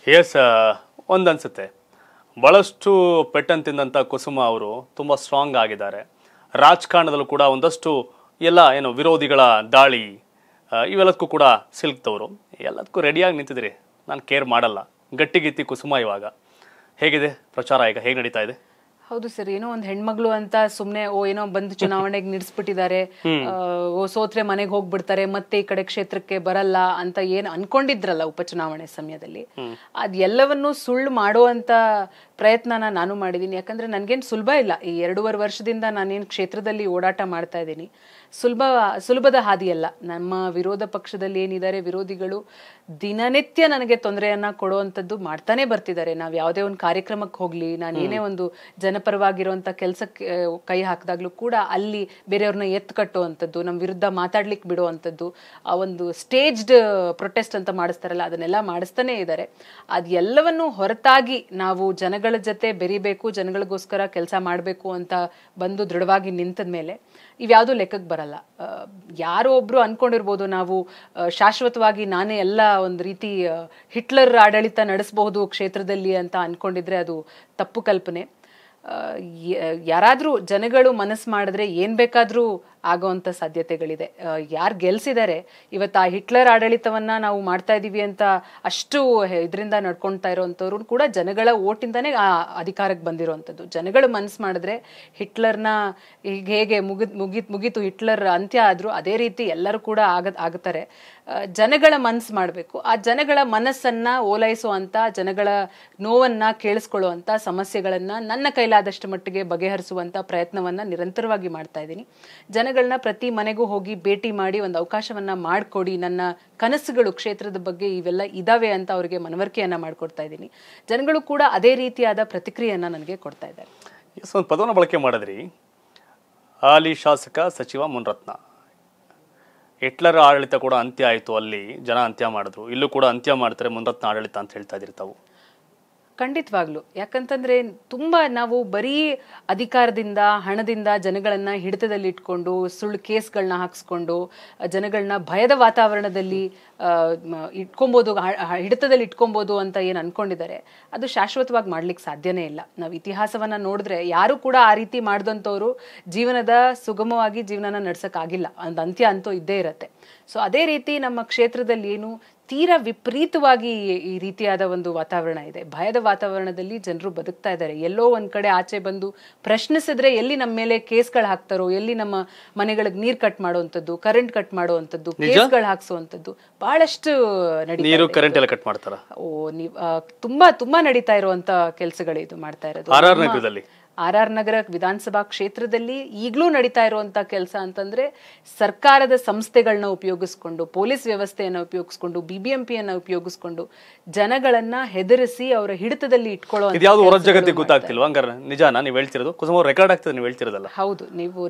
S ಒಂದನ್ಸುತ್ತೆ ಬಹಳಷ್ಟು ಪೆಟ್ಟನ್ ತಿಂದಂಥ ಕುಸುಮ ಅವರು ತುಂಬ ಸ್ಟ್ರಾಂಗ್ ಆಗಿದ್ದಾರೆ. ರಾಜಕಾರಣದಲ್ಲೂ ಕೂಡ ಒಂದಷ್ಟು ಎಲ್ಲ ಏನು ವಿರೋಧಿಗಳ ದಾಳಿ ಇವೆಲ್ಲದಕ್ಕೂ ಕೂಡ ಸಿಲ್ಕ್ತವರು ಎಲ್ಲದಕ್ಕೂ ರೆಡಿಯಾಗಿ ನಿಂತಿದ್ರಿ. ನಾನು ಕೇರ್ ಮಾಡಲ್ಲ ಗಟ್ಟಿಗಿತ್ತಿ ಕುಸುಮ. ಇವಾಗ ಹೇಗಿದೆ ಪ್ರಚಾರ, ಈಗ ಹೇಗೆ ನಡೀತಾ ಇದೆ? ಹೌದು ಸರ್, ಏನೋ ಒಂದು ಹೆಣ್ಮಗಳು ಅಂತ ಸುಮ್ನೆ ಏನೋ ಬಂದು ಚುನಾವಣೆಗೆ ನಿಲ್ಲಿಸ್ಬಿಟ್ಟಿದ್ದಾರೆ, ಸೋತ್ರೆ ಮನೆಗೆ ಹೋಗ್ಬಿಡ್ತಾರೆ, ಮತ್ತೆ ಈ ಕಡೆ ಕ್ಷೇತ್ರಕ್ಕೆ ಬರಲ್ಲ ಅಂತ ಏನ್ ಅನ್ಕೊಂಡಿದ್ರಲ್ಲ ಉಪಚುನಾವಣೆ ಸಮಯದಲ್ಲಿ, ಅದ್ ಎಲ್ಲವನ್ನೂ ಸುಳ್ಳು ಮಾಡುವಂತ ಪ್ರಯತ್ನನ ನಾನು ಮಾಡಿದೀನಿ. ಯಾಕಂದ್ರೆ ನನ್ಗೇನ್ ಸುಲಭ ಇಲ್ಲ. ಈ 2.5 ವರ್ಷದಿಂದ ನಾನೇನ್ ಕ್ಷೇತ್ರದಲ್ಲಿ ಓಡಾಟ ಮಾಡ್ತಾ ಇದ್ದೀನಿ. ಸುಲಭದ ಹಾದಿಯಲ್ಲ. ನಮ್ಮ ವಿರೋಧ ಪಕ್ಷದಲ್ಲಿ ಏನಿದ್ದಾರೆ ವಿರೋಧಿಗಳು ದಿನನಿತ್ಯ ನನಗೆ ತೊಂದರೆಯನ್ನ ಕೊಡುವಂಥದ್ದು ಮಾಡ್ತಾನೆ ಬರ್ತಿದ್ದಾರೆ. ನಾವ್ ಯಾವುದೇ ಒಂದು ಕಾರ್ಯಕ್ರಮಕ್ಕೆ ಹೋಗ್ಲಿ, ನಾನು ಏನೇ ಒಂದು ಜನಪರವಾಗಿರುವಂತ ಕೆಲಸಕ್ಕೆ ಕೈ ಹಾಕಿದಾಗ್ಲೂ ಕೂಡ ಅಲ್ಲಿ ಬೇರೆಯವ್ರನ್ನ ಎತ್ತು ಕಟ್ಟುವಂಥದ್ದು, ನಮ್ಮ ವಿರುದ್ಧ ಮಾತಾಡ್ಲಿಕ್ಕೆ ಬಿಡುವಂಥದ್ದು, ಆ ಒಂದು ಸ್ಟೇಜ್ಡ್ ಪ್ರೊಟೆಸ್ಟ್ ಅಂತ ಮಾಡಿಸ್ತಾರಲ್ಲ ಅದನ್ನೆಲ್ಲ ಮಾಡಿಸ್ತಾನೆ ಇದ್ದಾರೆ. ಅದೆಲ್ಲವನ್ನು ಹೊರತಾಗಿ ನಾವು ಜನಗಳ ಜೊತೆ ಬೆರಿಬೇಕು, ಜನಗಳಿಗೋಸ್ಕರ ಕೆಲಸ ಮಾಡಬೇಕು ಅಂತ ಬಂದು ದೃಢವಾಗಿ ನಿಂತದ ಮೇಲೆ ಇವ್ಯಾವುದೂ ಲೆಕ್ಕಕ್ಕೆ ಬರಲ್ಲ. ಯಾರೋ ಒಬ್ರು ಅನ್ಕೊಂಡಿರ್ಬೋದು ನಾವು ಶಾಶ್ವತವಾಗಿ ನಾನೇ ಎಲ್ಲ ಒಂದು ರೀತಿ ಹಿಟ್ಲರ್ ಆಡಳಿತ ನಡೆಸಬಹುದು ಕ್ಷೇತ್ರದಲ್ಲಿ ಅಂತ ಅನ್ಕೊಂಡಿದ್ರೆ ಅದು ತಪ್ಪು ಕಲ್ಪನೆ. ಯಾರಾದ್ರೂ ಜನಗಳು ಮನಸ್ಸು ಮಾಡಿದ್ರೆ ಏನ್ ಬೇಕಾದ್ರೂ ಆಗೋವಂಥ ಸಾಧ್ಯತೆಗಳಿದೆ. ಯಾರು ಗೆಲ್ಸಿದ್ದಾರೆ ಇವತ್ತು ಆ ಹಿಟ್ಲರ್ ಆಡಳಿತವನ್ನ ನಾವು ಮಾಡ್ತಾ ಇದೀವಿ ಅಂತ ಅಷ್ಟು ಇದರಿಂದ ನಡ್ಕೊಳ್ತಾ ಇರೋವಂಥವ್ರು ಕೂಡ ಜನಗಳ ಓಟಿಂದಾನೇ ಆ ಅಧಿಕಾರಕ್ಕೆ ಬಂದಿರುವಂಥದ್ದು. ಜನಗಳು ಮನಸ್ಸು ಮಾಡಿದ್ರೆ ಹಿಟ್ಲರ್ನ ಹೇಗೆ ಮುಗೀತು ಹಿಟ್ಲರ್ ಅಂತ್ಯ ಆದ್ರೂ ಅದೇ ರೀತಿ ಎಲ್ಲರೂ ಕೂಡ ಆಗುತ್ತಾರೆ. ಜನಗಳ ಮನಸ್ಸು ಮಾಡಬೇಕು. ಆ ಜನಗಳ ಮನಸ್ಸನ್ನ ಓಲೈಸುವಂತ, ಜನಗಳ ನೋವನ್ನ ಕೇಳಿಸ್ಕೊಳ್ಳುವಂತ, ಸಮಸ್ಯೆಗಳನ್ನ ನನ್ನ ಕೈಲಾದಷ್ಟು ಮಟ್ಟಿಗೆ ಬಗೆಹರಿಸುವಂತ ಪ್ರಯತ್ನವನ್ನ ನಿರಂತರವಾಗಿ ಮಾಡ್ತಾ ಇದ್ದೀನಿ. ಜನಗಳನ್ನ ಪ್ರತಿ ಮನೆಗೂ ಹೋಗಿ ಭೇಟಿ ಮಾಡಿ ಒಂದು ಅವಕಾಶವನ್ನ ಮಾಡಿಕೊಡಿ, ನನ್ನ ಕನಸುಗಳು ಕ್ಷೇತ್ರದ ಬಗ್ಗೆ ಇವೆಲ್ಲ ಇದಾವೆ ಅಂತ ಅವರಿಗೆ ಮನವರಿಕೆಯನ್ನ ಮಾಡ್ಕೊಡ್ತಾ ಇದ್ದೀನಿ. ಜನಗಳು ಕೂಡ ಅದೇ ರೀತಿಯಾದ ಪ್ರತಿಕ್ರಿಯೆಯನ್ನ ನನಗೆ ಕೊಡ್ತಾ ಇದ್ದಾರೆ. ಒಂದು ಪದವನ್ನು ಬಳಕೆ ಮಾಡಿದ್ರಿ, ಹಾಲಿ ಶಾಸಕ ಸಚಿವ ಮುನ್ರತ್ನ. ಹಿಟ್ಲರ್ ಆಡಳಿತ ಕೂಡ ಅಂತ್ಯ ಆಯಿತು, ಅಲ್ಲಿ ಜನ ಅಂತ್ಯ ಮಾಡಿದ್ರು, ಇಲ್ಲೂ ಕೂಡ ಅಂತ್ಯ ಮಾಡ್ತಾರೆ ಮುನ್ರತ್ನ ಆಡಳಿತ ಅಂತ ಹೇಳ್ತಾ ಇದ್ರಿ ತಾವು. ಖಂಡಿತವಾಗ್ಲು. ಯಾಕಂತಂದ್ರೆ ತುಂಬಾ ನಾವು ಬರೀ ಅಧಿಕಾರದಿಂದ ಹಣದಿಂದ ಜನಗಳನ್ನ ಹಿಡಿತದಲ್ಲಿ ಇಟ್ಕೊಂಡು ಸುಳ್ಳು ಕೇಸ್ಗಳನ್ನ ಹಾಕ್ಸ್ಕೊಂಡು ಜನಗಳನ್ನ ಭಯದ ವಾತಾವರಣದಲ್ಲಿ ಇಟ್ಕೊಬೋದು, ಹಿಡಿತದಲ್ಲಿ ಇಟ್ಕೊಬೋದು ಅಂತ ಏನ್ ಅನ್ಕೊಂಡಿದ್ದಾರೆ ಅದು ಶಾಶ್ವತವಾಗಿ ಮಾಡ್ಲಿಕ್ಕೆ ಸಾಧ್ಯನೇ ಇಲ್ಲ. ನಾವು ಇತಿಹಾಸವನ್ನ ನೋಡಿದ್ರೆ ಯಾರು ಕೂಡ ಆ ರೀತಿ ಮಾಡಿದಂಥವ್ರು ಜೀವನದ ಸುಗಮವಾಗಿ ಜೀವನನ ನಡ್ಸಕ್ ಆಗಿಲ್ಲ. ಒಂದು ಅಂತ್ಯ ಅಂತೂ ಇದ್ದೇ ಇರತ್ತೆ. ಸೊ ಅದೇ ರೀತಿ ನಮ್ಮ ಕ್ಷೇತ್ರದಲ್ಲಿ ಏನು ತೀರಾ ವಿಪರೀತವಾಗಿ ಈ ರೀತಿಯಾದ ಒಂದು ವಾತಾವರಣ ಇದೆ. ಭಯದ ವಾತಾವರಣದಲ್ಲಿ ಜನರು ಬದುಕ್ತಾ ಇದ್ದಾರೆ. ಎಲ್ಲೋ ಒಂದ್ ಕಡೆ ಆಚೆ ಬಂದು ಪ್ರಶ್ನಿಸಿದ್ರೆ ಎಲ್ಲಿ ನಮ್ಮ ಮೇಲೆ ಕೇಸ್ಗಳು ಹಾಕ್ತಾರೋ, ಎಲ್ಲಿ ನಮ್ಮ ಮನೆಗಳಿಗೆ ನೀರ್ ಕಟ್ ಮಾಡುವಂಥದ್ದು, ಕರೆಂಟ್ ಕಟ್ ಮಾಡುವಂಥದ್ದು, ಕೇಸ್ಗಳು ಹಾಕ್ಸುವಂಥದ್ದು ಬಹಳಷ್ಟು ನಡೀತಾ. ಓ ನೀವ್ ತುಂಬಾ ನಡೀತಾ ಇರುವಂತ ಕೆಲಸಗಳು ಇದು ಮಾಡ್ತಾ ಇರೋದು. RR ನಗರ ವಿಧಾನಸಭಾ ಕ್ಷೇತ್ರದಲ್ಲಿ ಈಗಲೂ ನಡೀತಾ ಇರುವಂತ ಕೆಲಸ ಅಂತಂದ್ರೆ ಸರ್ಕಾರದ ಸಂಸ್ಥೆಗಳನ್ನ ಉಪಯೋಗಿಸ್ಕೊಂಡು, ಪೊಲೀಸ್ ವ್ಯವಸ್ಥೆಯನ್ನ ಉಪಯೋಗಿಸ್ಕೊಂಡು, BBMPಯನ್ನ ಉಪಯೋಗಿಸ್ಕೊಂಡು ಜನಗಳನ್ನ ಹೆದರಿಸಿ ಅವರ ಹಿಡಿತದಲ್ಲಿ ಇಟ್ಕೊಳ್ಳೋ ಜಗತ್ತಿಗೆ ಗೊತ್ತಾಗ್ತಿಲ್ವಾ? ಹಂಗಾರೆ ನಿಜಾನ ನೀವು ಹೇಳ್ತಿರೋದು? ಕುಸುಮ ರೆಕಾರ್ಡ್ ಆಗ್ತದೆ ನೀವು ಹೇಳ್ತಿರೋದಲ್ಲ? ಹೌದು. ನೀವು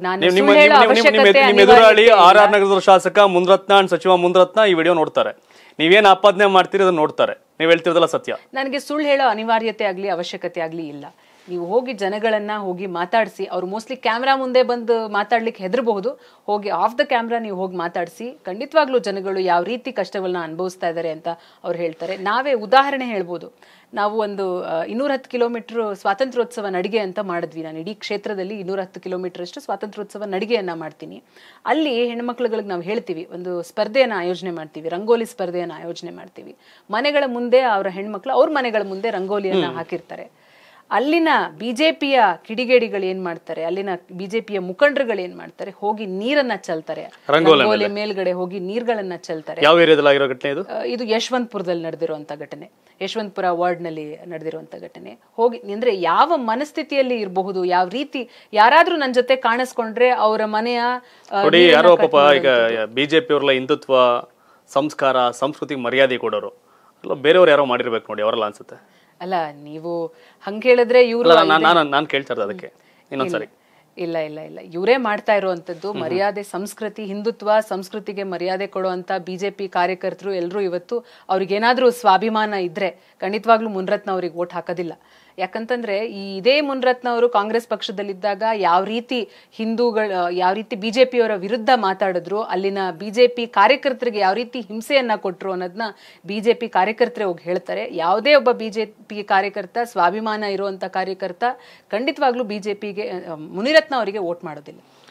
ಎದುರಾಳಿ RR ನಗರದ ಶಾಸಕ ಮುನ್ರತ್ನ, ಸಚಿವ ಮುನ್ರತ್ನ ಈ ವಿಡಿಯೋ ನೋಡ್ತಾರೆ. ನೀವೇನ್ ಆಪಾದನೆ ಮಾಡ್ತೀರಿ ಅದನ್ನ ನೋಡ್ತಾರೆ. ನೀವ್ ಹೇಳ್ತಿರೋದಲ್ಲ ಸತ್ಯ. ನನಗೆ ಸುಳ್ಳು ಹೇಳೋ ಅನಿವಾರ್ಯತೆ ಆಗ್ಲಿ ಅವಶ್ಯಕತೆ ಆಗ್ಲಿ ಇಲ್ಲ. ನೀವು ಹೋಗಿ ಜನಗಳನ್ನ ಹೋಗಿ ಮಾತಾಡಿಸಿ, ಅವ್ರು ಮೋಸ್ಟ್ಲಿ ಕ್ಯಾಮ್ರಾ ಮುಂದೆ ಬಂದು ಮಾತಾಡ್ಲಿಕ್ಕೆ ಹೆದರಬಹುದು. ಹೋಗಿ ಆಫ್ ದ ಕ್ಯಾಮ್ರಾ ನೀವು ಹೋಗಿ ಮಾತಾಡಿಸಿ, ಖಂಡಿತವಾಗ್ಲೂ ಜನಗಳು ಯಾವ ರೀತಿ ಕಷ್ಟಗಳನ್ನ ಅನುಭವಿಸ್ತಾ ಇದ್ದಾರೆ ಅಂತ ಅವ್ರು ಹೇಳ್ತಾರೆ. ನಾವೇ ಉದಾಹರಣೆ ಹೇಳ್ಬೋದು. ನಾವು ಒಂದು 210 ಕಿಲೋಮೀಟರ್ ಸ್ವಾತಂತ್ರ್ಯೋತ್ಸವ ನಡಿಗೆ ಅಂತ ಮಾಡಿದ್ವಿ. ನಾನು ಇಡೀ ಕ್ಷೇತ್ರದಲ್ಲಿ 210 ಕಿಲೋಮೀಟರ್ ಅಷ್ಟು ಸ್ವಾತಂತ್ರ್ಯೋತ್ಸವ ನಡಿಗೆಯನ್ನ ಮಾಡ್ತೀನಿ. ಅಲ್ಲಿ ಹೆಣ್ಮಕ್ಳುಗಳಿಗೆ ನಾವು ಹೇಳ್ತೀವಿ, ಒಂದು ಸ್ಪರ್ಧೆಯನ್ನ ಆಯೋಜನೆ ಮಾಡ್ತೀವಿ, ರಂಗೋಲಿ ಸ್ಪರ್ಧೆಯನ್ನ ಆಯೋಜನೆ ಮಾಡ್ತೀವಿ. ಮನೆಗಳ ಮುಂದೆ ಅವರ ಹೆಣ್ಮಕ್ಳು ಅವ್ರ ಮನೆಗಳ ಮುಂದೆ ರಂಗೋಲಿಯನ್ನ ಹಾಕಿರ್ತಾರೆ. ಅಲ್ಲಿನ ಬಿಜೆಪಿಯ ಕಿಡಿಗೇಡಿಗಳು ಏನ್ ಮಾಡ್ತಾರೆ, ಅಲ್ಲಿನ ಬಿಜೆಪಿಯ ಮುಖಂಡರುಗಳು ಏನ್ ಮಾಡ್ತಾರೆ, ಹೋಗಿ ನೀರನ್ನ ಚೆಲ್ತಾರೆ, ರಂಗೋಲಿ ಮೇಲ್ಗಡೆ ಹೋಗಿ ನೀರ್ಗಳನ್ನ ಚೆಲ್ತಾರೆ. ಯಾವ ಏರಿಯಾದಲ್ಲಿ ಆಗಿರೋ ಘಟನೆ ಇದು? ಇದು ಯಶವಂತಪುರದಲ್ಲಿ ನಡೆದಿರುವಂತ ಘಟನೆ, ಯಶವಂತಪುರ ವಾರ್ಡ್ ನಲ್ಲಿ ನಡೆದಿರುವಂತ ಘಟನೆ. ಹೋಗಿ ಅಂದ್ರೆ ಯಾವ ಮನಸ್ಥಿತಿಯಲ್ಲಿ ಇರಬಹುದು, ಯಾವ ರೀತಿ ಯಾರಾದ್ರೂ ನನ್ನ ಜೊತೆ ಕಾಣಿಸ್ಕೊಂಡ್ರೆ ಅವರ ಮನೆಯ ಯಾರೋ ಪಾಪ ಈಗ ಬಿಜೆಪಿ ಅವ್ರಲ್ಲ ಹಿಂದುತ್ವ ಸಂಸ್ಕಾರ ಸಂಸ್ಕೃತಿಗೆ ಮರ್ಯಾದೆ ಕೊಡೋರು ಬೇರೆಯವ್ರು ಯಾರೋ ಮಾಡಿರ್ಬೇಕು ನೋಡಿ, ಅವರಲ್ಲ ಅನ್ಸುತ್ತೆ. ಅಲ್ಲ, ನೀವು ಹಂಗ ಹೇಳಿದ್ರೆ ಇವ್ರು ನಾನು ಕೇಳ್ತಾ ಇರೋದು ಅದಕ್ಕೆ ಇನ್ನೊಂದ್ಸರಿ. ಇಲ್ಲ ಇಲ್ಲ ಇಲ್ಲ, ಇವರೇ ಮಾಡ್ತಾ ಇರುವಂತದ್ದು ಮರ್ಯಾದೆ, ಸಂಸ್ಕೃತಿ, ಹಿಂದುತ್ವ ಸಂಸ್ಕೃತಿಗೆ ಮರ್ಯಾದೆ ಕೊಡುವಂತ ಬಿಜೆಪಿ ಕಾರ್ಯಕರ್ತರು ಎಲ್ಲರೂ ಇವತ್ತು ಅವ್ರಿಗೇನಾದ್ರೂ ಸ್ವಾಭಿಮಾನ ಇದ್ರೆ ಖಂಡಿತವಾಗ್ಲೂ ಮುನ್ರತ್ನ ಅವ್ರಿಗೆ ವೋಟ್ ಹಾಕೋದಿಲ್ಲ. ಯಾಕಂತಂದ್ರೆ ಇದೇ ಮುನಿರತ್ನ ಅವರು ಕಾಂಗ್ರೆಸ್ ಪಕ್ಷದಲ್ಲಿದ್ದಾಗ ಯಾವ ರೀತಿ ಬಿಜೆಪಿಯವರ ವಿರುದ್ಧ ಮಾತಾಡಿದ್ರು, ಅಲ್ಲಿನ ಬಿಜೆಪಿ ಕಾರ್ಯಕರ್ತರಿಗೆ ಯಾವ ರೀತಿ ಹಿಂಸೆಯನ್ನ ಕೊಟ್ರು ಅನ್ನೋದನ್ನ ಬಿಜೆಪಿ ಕಾರ್ಯಕರ್ತರೇ ಹೋಗಿ ಹೇಳ್ತಾರೆ. ಯಾವುದೇ ಒಬ್ಬ ಬಿಜೆಪಿ ಕಾರ್ಯಕರ್ತ, ಸ್ವಾಭಿಮಾನ ಇರುವಂತ ಕಾರ್ಯಕರ್ತ ಖಂಡಿತವಾಗ್ಲೂ ಬಿಜೆಪಿಗೆ, ಮುನಿರತ್ನ ಅವರಿಗೆ ವೋಟ್ ಮಾಡೋದಿಲ್ಲ.